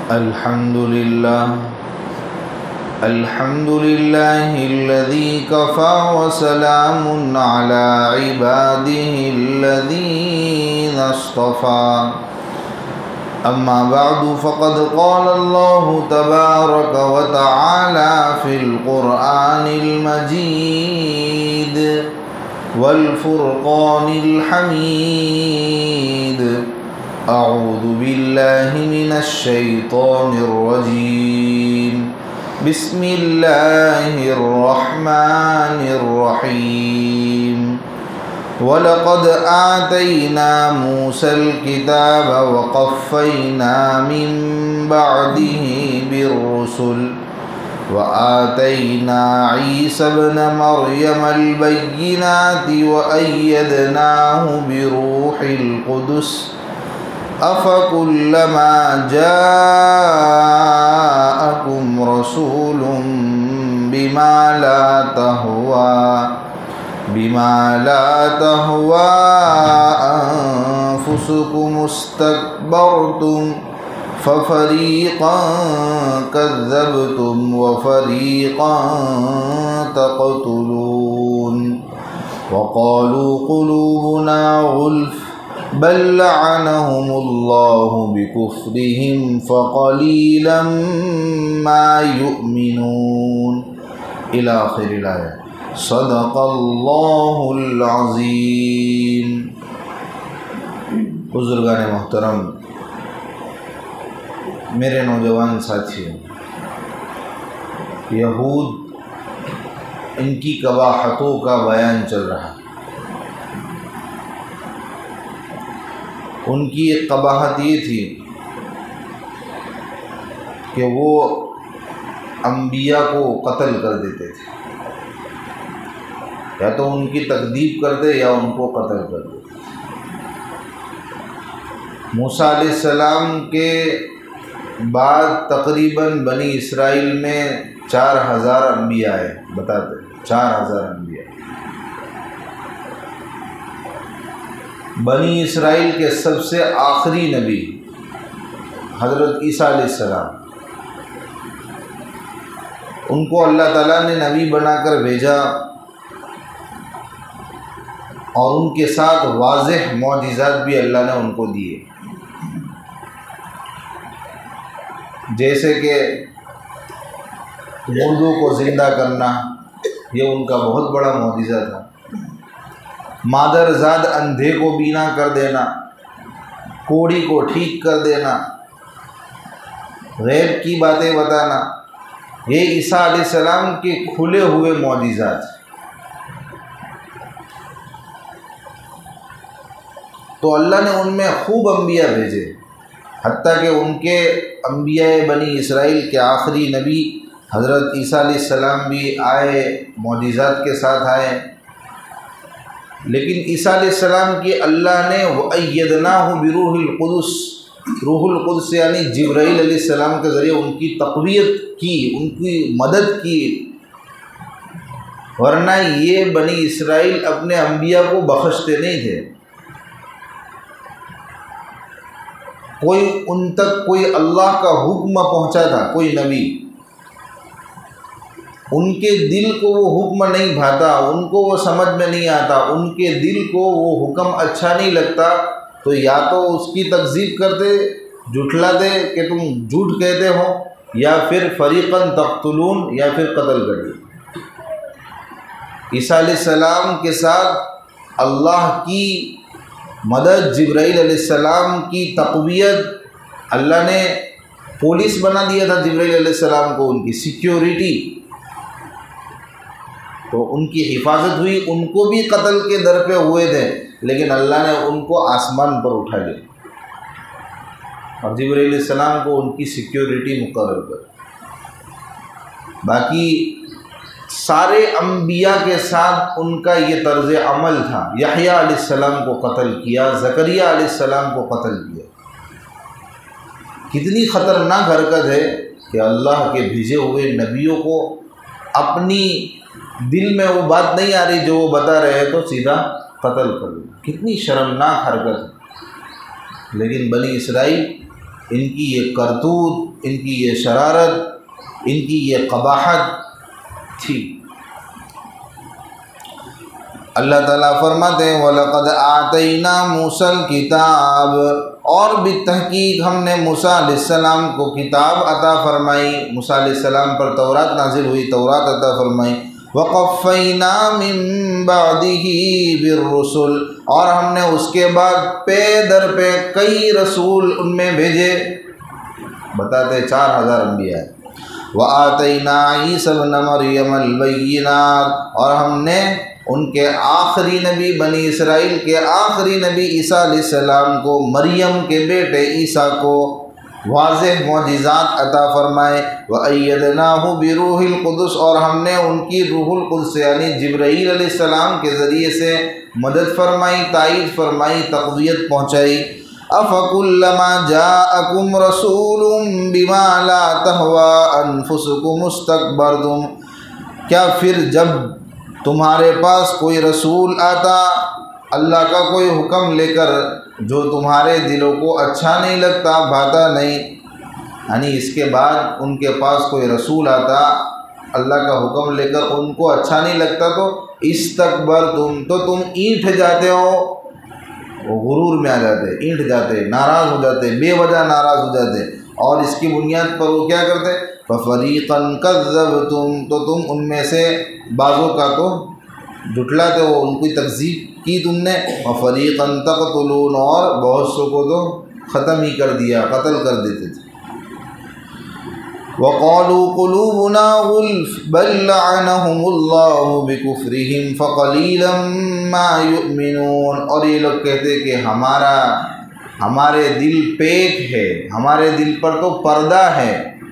الحمد لله الذي كفى وسلام على عباده الذين اصطفى. أما بعد فقد قال الله تبارك وتعالى في القرآن المجيد والفرقان الحميد: أعوذ بالله من الشيطان الرجيم. بسم الله الرحمن الرحيم. ولقد آتينا موسى الكتاب وقفينا من بعده بالرسل وآتينا عيسى ابن مريم البينات وأيدناه بروح القدس أفكلما جاءكم رسول بما لا تهوى أنفسكم استكبرتم ففريقا كذبتم وفريقا تقتلون وقالوا قلوبنا غلف بل لعنهم الله بكفرهم فقليلا ما يؤمنون إلى آخر الآية. صدق اللہ العظیم. بزرگان محترم، میرے نوجوان ساتھیوں، یہود ان کی قباحتوں کا بیان چل رہا ہے. ان کی ایک قباحت یہ تھی کہ وہ انبیاء کو قتل کر دیتے تھے، یا تو ان کی تکذیب کرتے یا ان کو قتل کر دیتے. موسیٰ علیہ السلام کے بعد تقریباً بنی اسرائیل میں 4000 انبیاء آئے. بتاتے 4000 انبیاء. بنی اسرائیل کے سب سے آخری نبی حضرت عیسیٰ علیہ السلام، ان کو اللہ تعالیٰ نے نبی بنا کر بھیجا اور ان کے ساتھ واضح معجزات بھی اللہ نے ان کو دیے. جیسے کہ مردوں کو زندہ کرنا، یہ ان کا بہت بڑا معجزہ تھا. مادر زاد اندھے کو بینا کر دینا، کوڑی کو ٹھیک کر دینا، غیب کی باتیں بتانا، یہ عیسیٰ علیہ السلام کے کھلے ہوئے معجزات. تو اللہ نے ان میں خوب انبیاء بھیجے، حتیٰ کہ ان کے انبیاء بنی اسرائیل کے آخری نبی حضرت عیسیٰ علیہ السلام بھی آئے، معجزات کے ساتھ آئے. لیکن عیسیٰ علیہ السلام کی اللہ نے وَأَيَّدْنَاهُ بِرُوحِ الْقُدُسِ، روح القدس یعنی جبرائیل علیہ السلام کے ذریعے ان کی تقویت کی، ان کی مدد کی. ورنہ یہ بنی اسرائیل اپنے انبیاء کو بخشتے نہیں تھے. کوئی ان تک کوئی اللہ کا حکم پہنچا تھا، کوئی نبی، ان کے دل کو وہ حکم نہیں بھاتا، ان کو وہ سمجھ میں نہیں آتا، ان کے دل کو وہ حکم اچھا نہیں لگتا، تو یا تو اس کی تکذیب کرتے، جھٹلاتے کہ تم جھوٹ کہتے ہو، یا پھر فریقاً تقتلون، یا پھر قتل کر دیں. عیسیٰ علیہ السلام کے ساتھ اللہ کی مدد، جبرائیل علیہ السلام کی تقویت، اللہ نے پولیس بنا دیا تھا جبرائیل علیہ السلام کو، ان کی سیکیورٹی، تو ان کی حفاظت ہوئی. ان کو بھی قتل کے در پہ ہوئے تھے، لیکن اللہ نے ان کو آسمان پر اٹھا لیا اور جبرائیل علیہ السلام کو ان کی سیکیورٹی مقرر کر. باقی سارے انبیاء کے ساتھ ان کا یہ طرز عمل تھا. یحییٰ علیہ السلام کو قتل کیا، زکریا علیہ السلام کو قتل کیا. کتنی خطرناک حرکت ہے کہ اللہ کے بھیجے ہوئے نبیوں کو اپنی دل میں وہ بات نہیں آ رہی جو وہ بتا رہے ہیں تو سیدھا قتل کر دو. کتنی شرمناک حرکت ہے. لیکن بنی اسرائیل ان کی یہ کرتوت، ان کی یہ شرارت، ان کی یہ قباحت تھی۔ اللہ تعالیٰ فرماتے ہیں وَلَقَدْ آتَيْنَا مُوسَى الْكِتَابَ، اور بالتحقیق ہم نے موسیٰ علیہ السلام کو کتاب عطا فرمائی، موسیٰ علیہ السلام پر تورات نازل ہوئی، تورات عطا فرمائی۔ وَقَفَّيْنَا مِن بَعْدِهِ بِالرُّسُلِ، اور ہم نے اس کے بعد پے در پہ کئی رسول ان میں بھیجے، بتاتے 4000 انبیاء۔ وَآتَيْنَا عِيسَى ابْنَ مَرْيَمَ الْبَيِّنَاتِ، اور ہم نے ان کے آخری نبی، بنی اسرائیل کے آخری نبی عیسیٰ علیہ السلام کو، مریم کے بیٹے عیسیٰ کو واضح معجزات عطا فرمائے۔ وَأَيَّدْنَاهُ بِرُوحِ الْقُدُسِ، اور ہم نے ان کی روح القدس یعنی جبرائیل علیہ السلام کے ذریعے سے مدد فرمائی، تائید فرمائی، تقویت پہنچائی۔ أَفَكُلَّمَا جَاءَكُمْ رَسُولٌ بِمَا لَا تَهْوَىٰ أَنفُسُكُمُ اسْتَكْبَرْتُمْ، کیا پھر جب تمہارے پاس کوئی رسول آتا اللہ کا کوئی حکم لے کر جو تمہارے دلوں کو اچھا نہیں لگتا، بھاتا نہیں، یعنی اس کے بعد ان کے پاس کوئی رسول آتا اللہ کا حکم لے کر ان کو اچھا نہیں لگتا تو استکبرتم، تو تم اینٹ جاتے ہو، غرور میں آ جاتے، اینٹ جاتے، ناراض ہو جاتے، بے وجہ ناراض ہو جاتے، اور اس کی بنیاد پر وہ کیا کرتے فَفَرِيقًا كَذَّبْتُمْ، تو تم ان میں سے بعضوں کا تو جھٹلاتے ہو، ان کی تکذیب کی تم نے، وَفَرِيقًا تَقْتُلُونَ، اور بہت سو کو تو ختم ہی کر دیا، قتل کر دیتے تھے۔ وَقَالُوا قُلُوبُنَا غُلْفٌ بَل لَّعَنَهُمُ اللَّهُ بِكُفْرِهِمْ فَقَلِيلًا مَّا يُؤْمِنُونَ، اور یہ لوگ کہتے کہ ہمارے دل پیک ہے، ہمارے دل پر تو پردہ ہے۔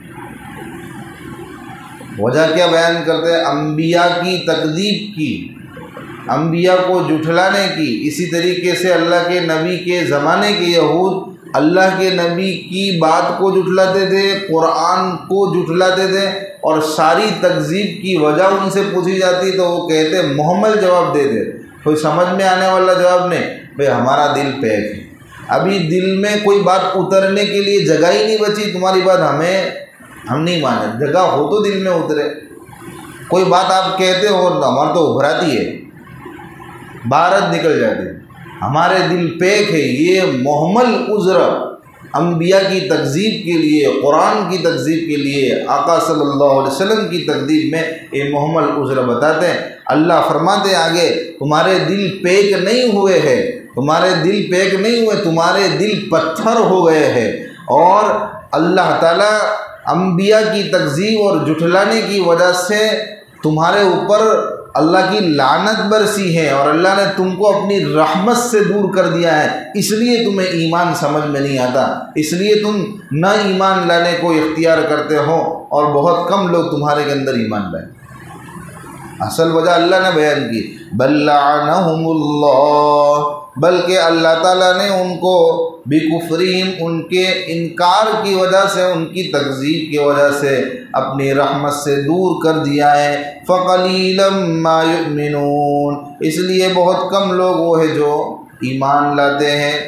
وجہ کیا بیان کرتے ہیں؟ انبیاء کی تکذیب کی، انبیاء کو جھٹلانے کی۔ اسی طریقے سے اللہ کے نبی کے زمانے کے یہود اللہ کے نبی کی بات کو جھٹلاتے تھے، قرآن کو جھٹلاتے تھے، اور ساری تکذیب کی وجہ ان سے پوچھی جاتی تو وہ کہتے محمل جواب دیتے، کوئی سمجھ میں آنے والا جواب نہیں، بھئی ہمارا دل پیک ہے، ابھی دل میں کوئی بات اترنے کے لیے جگہ ہی نہیں بچی، تمہاری بات ہم نہیں مانے، جگہ ہو تو دل میں اترے۔ کوئی بات آپ کہتے ہو ہمارا تو ابھراتی ہے، بھارت نکل جاتی، ہمارے دل پیک ہے۔ یہ محمل عذر انبیاء کی تکذیب کے لیے، قرآن کی تکذیب کے لیے، آقا صلی اللہ علیہ وسلم کی تکذیب میں یہ محمل عذر بتاتے ہیں۔ اللہ فرماتے ہیں آگے تمہارے دل پیک نہیں ہوئے ہیں، تمہارے دل پیک نہیں ہوئے، تمہارے دل پتھر ہو گئے ہیں، اور اللہ تعالیٰ انبیاء کی تکذیب اور جھٹلانے کی وجہ سے تمہارے اوپر اللہ کی لعنت برسی ہے، اور اللہ نے تم کو اپنی رحمت سے دور کر دیا ہے، اس لیے تمہیں ایمان سمجھ میں نہیں آتا، اس لیے تم نہ ایمان لانے کو اختیار کرتے ہو، اور بہت کم لوگ تمہارے کے اندر ایمان لائیں۔ اصل وجہ اللہ نے بیان کی، بل لعنہم اللہ، بلکہ اللہ تعالیٰ نے ان کو بکفرہم، ان کے انکار کی وجہ سے، ان کی تکذیب کی وجہ سے اپنی رحمت سے دور کر دیا ہے۔ فقلیلا ما یؤمنون، اس لیے بہت کم لوگ وہ ہیں جو ایمان لاتے ہیں۔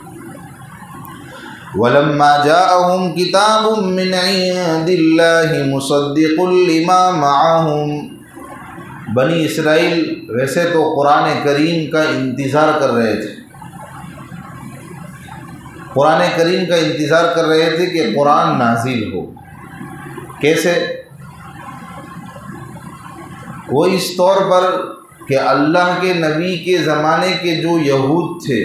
ولما جاءهم کتاب من عند اللہ مصدق لما معهم، بنی اسرائیل ویسے تو قرآن کریم کا انتظار کر رہے تھے، قرآن کریم کا انتظار کر رہے تھے کہ قرآن نازل ہو۔ کیسے؟ وہ اس طور پر کہ اللہ کے نبی کے زمانے کے جو یہود تھے،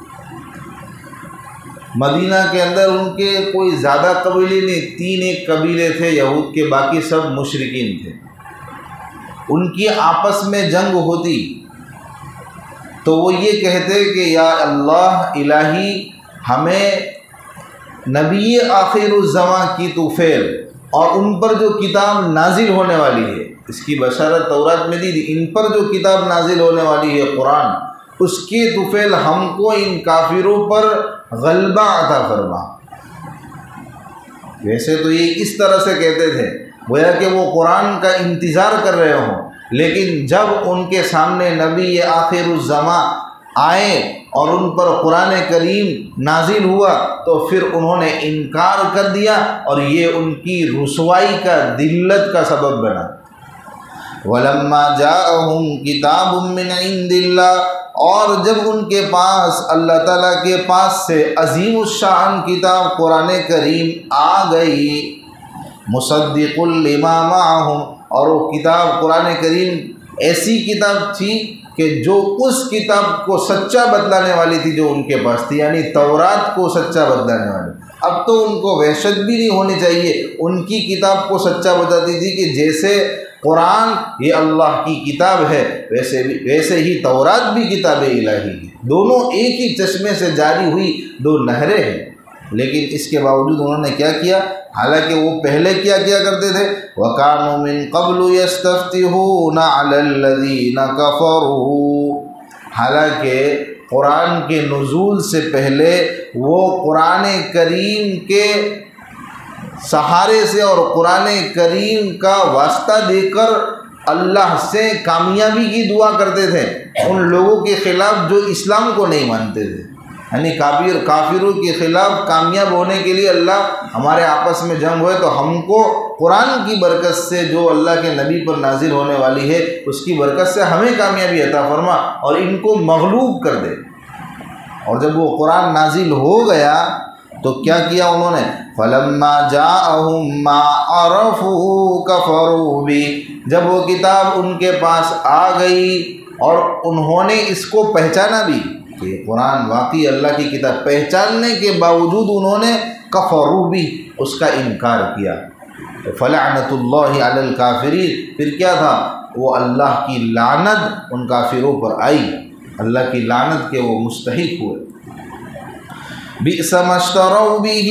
مدینہ کے اندر ان کے کوئی زیادہ قبیلے نہیں، 3 قبیلے تھے یہود کے، باقی سب مشرکین تھے۔ ان کی آپس میں جنگ ہوتی تو وہ یہ کہتے کہ یا اللہ الہی ہمیں نبی آخر الزمان کی توفیل، اور ان پر جو کتاب نازل ہونے والی ہے، اس کی بشارت تورات میں دی تھی، ان پر جو کتاب نازل ہونے والی ہے قرآن، اس کی توفیل ہم کو ان کافروں پر غلبہ عطا فرما۔ ویسے تو یہ اس طرح سے کہتے تھے گویا کہ وہ قرآن کا انتظار کر رہے ہوں، لیکن جب ان کے سامنے نبی آخر الزمان آئے اور ان پر قرآن کریم نازل ہوا تو پھر انہوں نے انکار کر دیا اور یہ ان کی رسوائی کا ذلت کا سبب بنا۔ وَلَمَّا جَاءَهُمْ كِتَابٌ مِّنْ عِندِ اللَّهِ، اور جب ان کے پاس اللہ تعالیٰ کے پاس سے عظیم الشان کتاب قرآن کریم آ گئی، مُصَدِّقٌ لِّمَا مَعَهُمْ، اور وہ کتاب قرآن کریم ایسی کتاب تھی کہ جو اس کتاب کو سچا بتلانے والی تھی جو ان کے پاس تھی، یعنی تورات کو سچا بتلانے والی۔ اب تو ان کو وحشت بھی نہیں ہونی چاہیے، ان کی کتاب کو سچا بتاتی تھی کہ جیسے قرآن یہ اللہ کی کتاب ہے ویسے ہی تورات بھی کتاب الہی ہے، دونوں ایک ہی چشمے سے جاری ہوئی دو نہریں ہیں۔ لیکن اس کے باوجود انہوں نے کیا کیا؟ حالانکہ وہ پہلے کیا کرتے تھے، وَكَانُوا مِن قَبْلُ يَسْتَفْتِحُونَ عَلَى الَّذِينَ كَفَرُوا، حالانکہ قرآن کے نزول سے پہلے وہ قرآن کریم کے سہارے سے اور قرآن کریم کا واسطہ دے کر اللہ سے کامیابی کی دعا کرتے تھے ان لوگوں کے خلاف جو اسلام کو نہیں مانتے تھے، یعنی کافروں کے خلاف کامیاب ہونے کے لیے اللہ ہمارے آپس میں جنگ ہوئے تو ہم کو قرآن کی برکت سے جو اللہ کے نبی پر نازل ہونے والی ہے اس کی برکت سے ہمیں کامیابی عطا فرما اور ان کو مغلوب کر دے۔ اور جب وہ قرآن نازل ہو گیا تو کیا کیا انہوں نے؟ فَلَمَّا جَاءَهُم مَّا عَرَفُوا كَفَرُوا بِهِ، جب وہ کتاب ان کے پاس آ گئی اور انہوں نے اس کو پہچانا بھی کہ قرآن واقعی اللہ کی کتاب، پہچاننے کے باوجود انہوں نے کفروا بھی اس کا انکار کیا۔ فَلَعْنَةُ اللَّهِ عَلَى الْكَافِرِينَ، پھر کیا تھا؟ وہ اللہ کی لعنت ان کافروں پر آئی، اللہ کی لعنت کے وہ مستحق ہوئے۔ بئس ما اشتروا به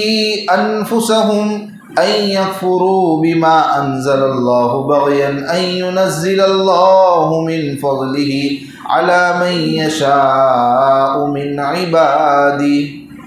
انفسهم ان يكفروا بما انزل الله بغيا ان ينزل الله من فضله على من يشاء من عباده،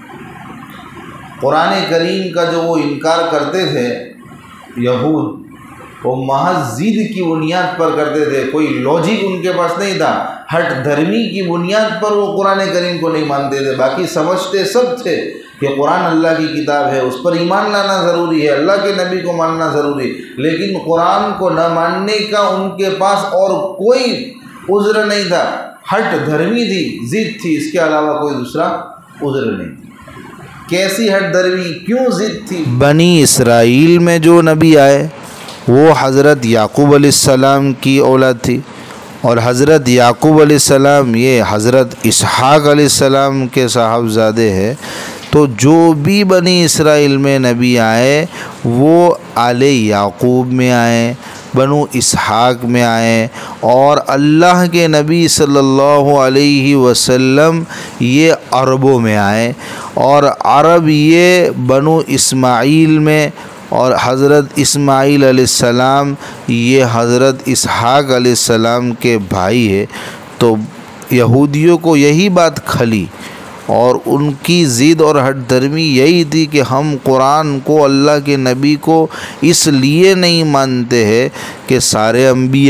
قرآن کریم کا جو وہ انکار کرتے تھے یہود، وہ محض ضد کی بنیاد پر کرتے تھے، کوئی لاجک ان کے پاس نہیں تھا، ہٹ دھرمی کی بنیاد پر وہ قرآن کریم کو نہیں مانتے تھے، باقی سمجھتے سب تھے کہ قرآن اللہ کی کتاب ہے، اس پر ایمان لانا ضروری ہے، اللہ کے نبی کو ماننا ضروری ہے، لیکن قرآن کو نہ ماننے کا ان کے پاس اور کوئی عذر نہیں تھا، ہٹ دھرمی تھی، ضد تھی، اس کے علاوہ کوئی دوسرا عذر نہیں تھی۔ کیسی ہٹ دھرمی، کیوں ضد تھی؟ بنی اسرائیل میں جو نبی آئے وہ حضرت یعقوب علیہ السلام کی اولاد تھی، اور حضرت یعقوب علیہ السلام یہ حضرت اسحاق علیہ السلام کے صاحبزادے ہیں، تو جو بھی بنی اسرائیل میں نبی آئے وہ آل یعقوب میں آئے، بنو اسحاق میں آئے، اور اللہ کے نبی صلی اللہ علیہ وسلم یہ عربوں میں آئے، اور عرب یہ بنو اسماعیل میں، اور حضرت اسماعیل علیہ السلام یہ حضرت اسحاق علیہ السلام کے بھائی ہے۔ تو یہودیوں کو یہی بات کھلی اور ان کی ضد اور ہٹ دھرمی یہی تھی کہ ہم قرآن کو، اللہ کے نبی کو اس لیے نہیں مانتے ہیں کہ سارے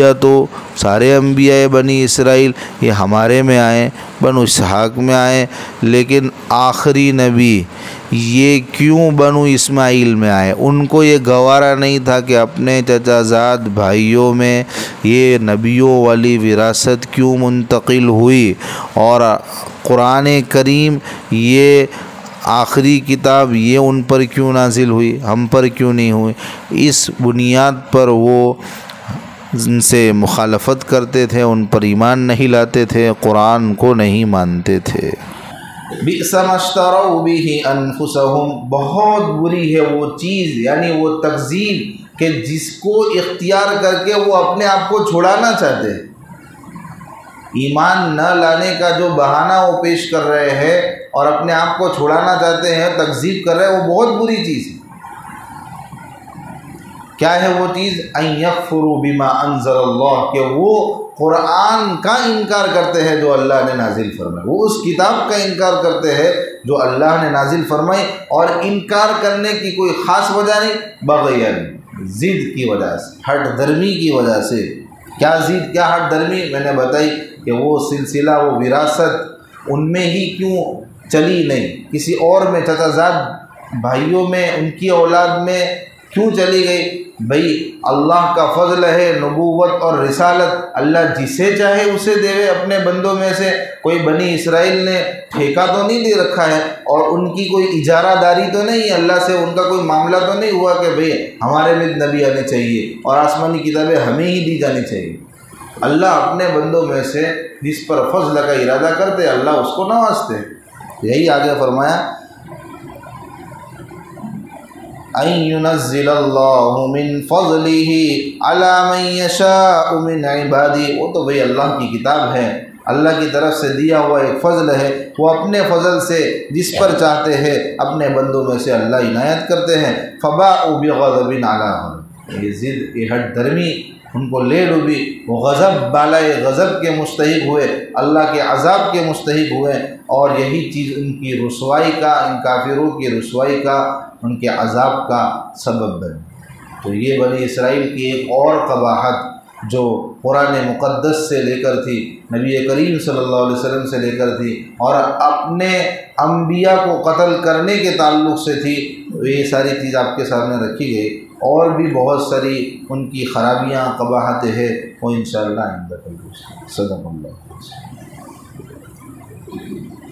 انبیاء بنی اسرائیل یہ ہمارے میں آئے، بنو اسحاق میں آئے، لیکن آخری نبی یہ کیوں بنو اسماعیل میں آئے؟ ان کو یہ گوارا نہیں تھا کہ اپنے چچا زاد بھائیوں میں یہ نبیوں والی وراثت کیوں منتقل ہوئی، اور قرآن کریم یہ آخری کتاب یہ ان پر کیوں نازل ہوئی، ہم پر کیوں نہیں ہوئی؟ اس بنیاد پر وہ ان سے مخالفت کرتے تھے، ان پر ایمان نہیں لاتے تھے، قرآن کو نہیں مانتے تھے۔ بئس ما اشتروا به انفسهم، بہت بری ہے وہ چیز، یعنی وہ تکذیب کہ جس کو اختیار کر کے وہ اپنے آپ کو چھڑانا چاہتے ہیں، ایمان نہ لانے کا جو بہانہ وہ پیش کر رہے ہیں اور اپنے آپ کو چھڑانا چاہتے ہیں، تکذیب کر رہے ہیں، وہ بہت بری چیز ہے۔ کیا ہے وہ چیز؟ ان یکفروا بما انزل اللہ، کہ وہ قرآن کا انکار کرتے ہیں جو اللہ نے نازل فرمائی، وہ اس کتاب کا انکار کرتے ہیں جو اللہ نے نازل فرمائی، اور انکار کرنے کی کوئی خاص وجہ نہیں، بغیاً، ضد کی وجہ سے، ہٹ دھرمی کی وجہ سے۔ کیا ضد، کیا ہٹ دھرمی؟ میں نے بتائی کہ وہ سلسلہ، وہ وراثت ان میں ہی کیوں چلی نہیں، کسی اور میں، چچا زاد بھائیوں میں، ان کی اولاد میں کیوں چلی گئی؟ بھئی اللہ کا فضل ہے، نبوت اور رسالت اللہ جسے چاہے اسے دے اپنے بندوں میں سے۔ کوئی بنی اسرائیل نے ٹھیکہ تو نہیں دے رکھا ہے، اور ان کی کوئی اجارہ داری تو نہیں ہے، اللہ سے ان کا کوئی معاملہ تو نہیں ہوا کہ بھئی ہمارے میں نبی آنے چاہیے اور آسمانی کتابیں ہمیں ہی دی جانی چاہیے۔ اللہ اپنے بندوں میں سے جس پر فضل کا ارادہ کرتے اللہ اس کو نوازتے۔ یہی آگے فرمایا ان ينزل الله من فضله على من يشاء من عباده، وہ تو بھئی اللہ کی کتاب ہے، اللہ کی طرف سے دیا ہوا ایک فضل ہے، وہ اپنے فضل سے جس پر چاہتے ہیں اپنے بندوں میں سے اللہ عنایت کرتے ہیں۔ فباءوا بغضب على غضب، یہ ضد، یہ ہٹ درمی ان کو لے ڈوبی، وہ غضب بالائے غضب کے مستحق ہوئے، اللہ کے عذاب کے مستحق ہوئے، اور یہی چیز ان کی رسوائی کا، ان کافروں کی رسوائی کا، ان کے عذاب کا سبب بنے۔ تو یہ بنی اسرائیل کی ایک اور قباحت جو قرآن مقدس سے لے کر تھی، نبی کریم صلی اللہ علیہ وسلم سے لے کر تھی، اور اپنے انبیاء کو قتل کرنے کے تعلق سے تھی، یہ ساری چیز آپ کے سامنے رکھی گئی۔ اور بھی بہت ساری ان کی خرابیاں، قباحتیں ہیں، وہ انشاءاللہ آئندہ کل صدق اللہ۔